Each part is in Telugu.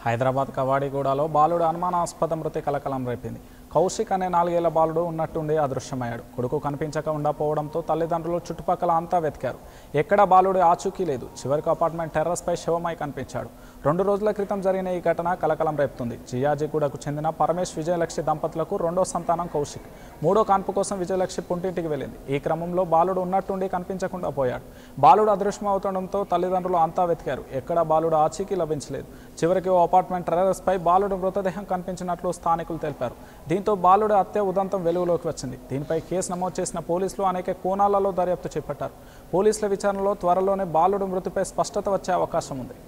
హైదరాబాద్ కవాడిగూడలో బాలుడు అనుమానాస్పద మృతి కలకలం రేపింది. కౌశిక్ అనే 4 ఏళ్ల బాలుడు ఉన్నట్టుండి అదృశ్యమయ్యాడు. కొడుకు కనిపించక ఉండకపోవడంతో తల్లిదండ్రులు చుట్టుపక్కల అంతా వెతికారు. ఎక్కడ బాలుడు ఆచూకీ లేదు. చివరికి అపార్ట్మెంట్ టెర్రస్పై శవమై కనిపించాడు. 2 రోజుల క్రితం జరిగిన ఈ ఘటన కలకలం రేపుతుంది. జియాజిగూడకు చెందిన పరమేష్ విజయలక్ష్మి దంపతులకు 2వ సంతానం కౌశిక్. 3వ కాన్పు కోసం విజయలక్ష్మి పుంటింటికి వెళ్ళింది. ఈ క్రమంలో బాలుడు ఉన్నట్టుండి కనిపించకుండా పోయాడు. బాలుడు అదృశ్యం అవుతుండడంతో తల్లిదండ్రులు అంతా వెతికారు. ఎక్కడ బాలుడు ఆచూకీ లభించలేదు. చివరికి ఓ అపార్ట్మెంట్ టెర్రస్పై బాలుడు మృతదేహం కనిపించినట్లు స్థానికులు తెలిపారు. దీంతో బాలుడు హత్య ఉదంతం వెలుగులోకి వచ్చింది. దీనిపై కేసు నమోదు చేసిన పోలీసులు అనేక కోణాలలో దర్యాప్తు చేపట్టారు. పోలీసుల విచారణలో త్వరలోనే బాలుడు మృతిపై స్పష్టత వచ్చే అవకాశం ఉంది.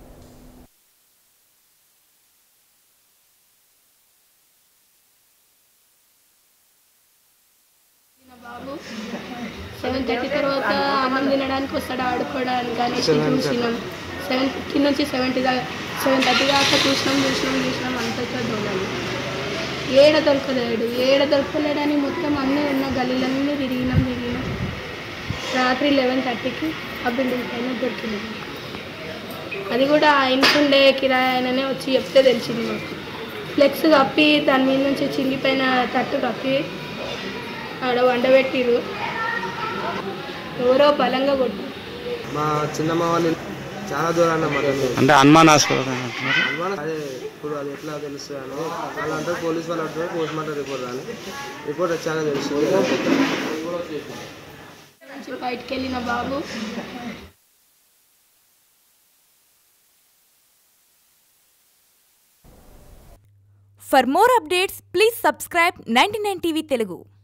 బాబు 7:30 తర్వాత అన్నం తినడానికి వస్తాడు, ఆడుకోవడానికి అనేసి చూసినాం. 7:50 నుంచి 7:30 దాకా చూసినాం అంతా దొంగలు. ఏడ దొరకలేడని మొత్తం అన్నీ ఉన్న గల్లీలన్నీ తిరిగినాం. రాత్రి 11:30కి ఆ బిల్డింగ్ పైన దొరికినాం. అది కూడా ఇంటుండే కిరాయి ఆయననే వచ్చి చెప్తే తెలిసింది మాకు. ఫ్లెక్స్ కప్పి దాని మీద నుంచి చింగిపోయిన తట్టు కప్పి ఆడ వండబెట్టిరు. ఎవరో బలంగా కొట్టు. మా చిన్నమ్మ వాళ్ళు చాలా దూరాన్ని అంటే అనుమానాస్పదం. అదే ఇప్పుడు అది ఎట్లా తెలుస్తుందని వాళ్ళు అంటారు, పోలీస్ వాళ్ళు అంటారు పోస్ట్ మార్టం రిపోర్ట్ వచ్చాక తెలుస్తుంది. బయటకు వెళ్ళిన బాబు For more updates, please subscribe 99 TV Telugu.